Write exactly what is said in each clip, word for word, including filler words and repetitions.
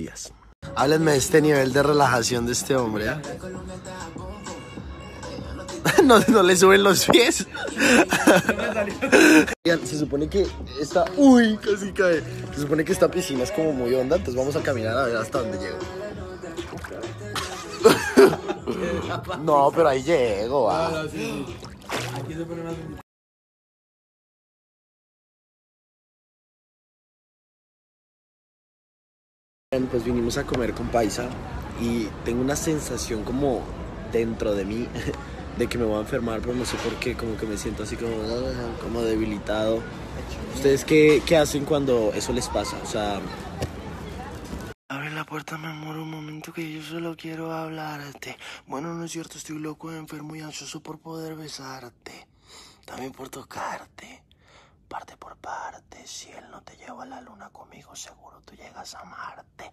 días. Háblenme de este nivel de relajación de este hombre, ¿eh? No, no le suben los pies. Se supone que esta... Uy, casi cae. Se supone que esta piscina es como muy honda, entonces vamos a caminar a ver hasta dónde llego. No, pero ahí llego. Ah. Aquí se pone más... Pues vinimos a comer con Paisa y tengo una sensación como dentro de mí de que me voy a enfermar, pero no sé por qué, como que me siento así como, como debilitado. ¿Ustedes qué, qué hacen cuando eso les pasa? O sea... Abre la puerta, mi amor, un momento que yo solo quiero hablarte. Bueno, no es cierto, estoy loco, enfermo y ansioso por poder besarte. También por tocarte. Parte por parte, si él no te lleva a la luna conmigo, seguro tú llegas a Marte.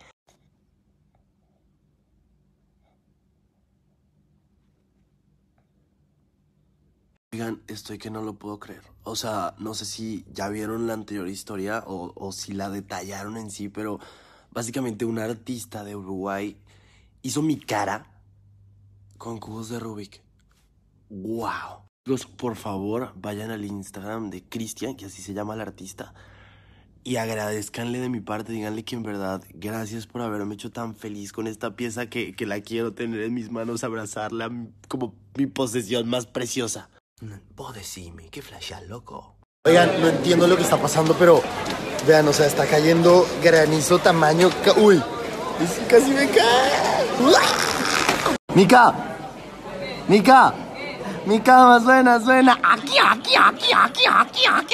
Oigan, estoy que no lo puedo creer. O sea, no sé si ya vieron la anterior historia o, o si la detallaron en sí, pero básicamente un artista de Uruguay hizo mi cara con cubos de Rubik. ¡Wow! Chicos, por favor, vayan al Instagram de Cristian, que así se llama el artista, y agradezcanle de mi parte, díganle que en verdad, gracias por haberme hecho tan feliz con esta pieza que, que la quiero tener en mis manos, abrazarla como mi posesión más preciosa. Vos decime, ¿qué flashás, loco? Oigan, no entiendo lo que está pasando, pero vean, o sea, está cayendo granizo tamaño... Ca ¡Uy! Casi me cae. ¡Mica! ¡Mica! Mi cama suena, suena. Aquí, aquí, aquí, aquí, aquí, aquí.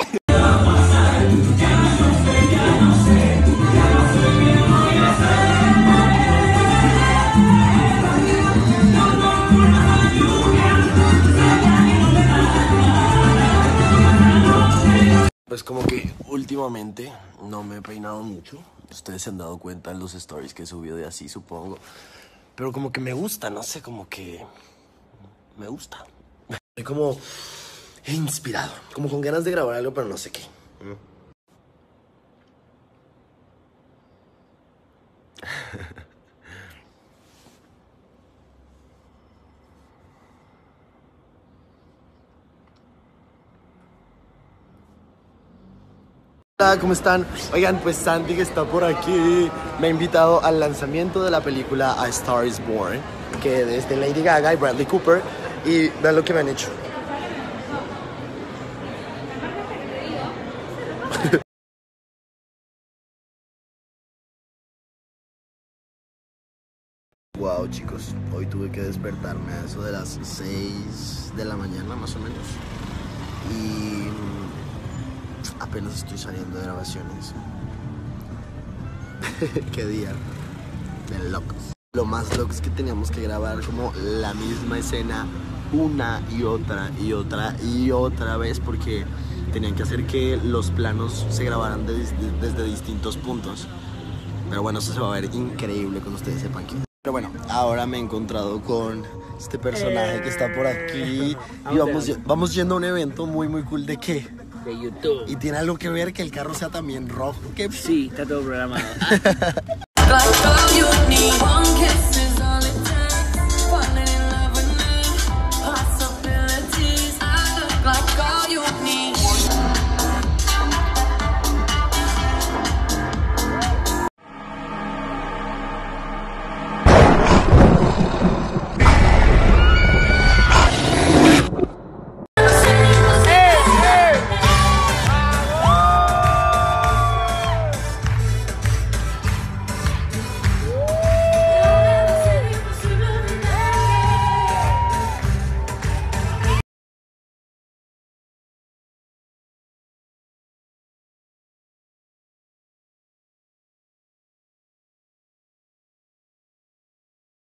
Pues como que últimamente no me he peinado mucho. Ustedes se han dado cuenta en los stories que he subido de así, supongo. Pero como que me gusta, no sé, como que... Me gusta. Estoy como inspirado, como con ganas de grabar algo, pero no sé qué. Hola, ¿cómo están? Oigan, pues Santi, que está por aquí, me ha invitado al lanzamiento de la película A Star is Born, que es de Lady Gaga y Bradley Cooper, y vean lo que me han hecho. Wow, chicos, hoy tuve que despertarme a eso de las seis de la mañana más o menos y apenas estoy saliendo de grabaciones. Qué día de locos. Lo más loco es que teníamos que grabar como la misma escena una y otra y otra y otra vez porque tenían que hacer que los planos se grabaran de, de, desde distintos puntos. Pero bueno, eso se va a ver increíble cuando ustedes sepan que... Pero bueno, ahora me he encontrado con este personaje que está por aquí y vamos, vamos yendo a un evento muy muy cool. ¿De qué? De YouTube. Y tiene algo que ver que el carro sea también rojo. ¿Qué? Sí, está todo programado.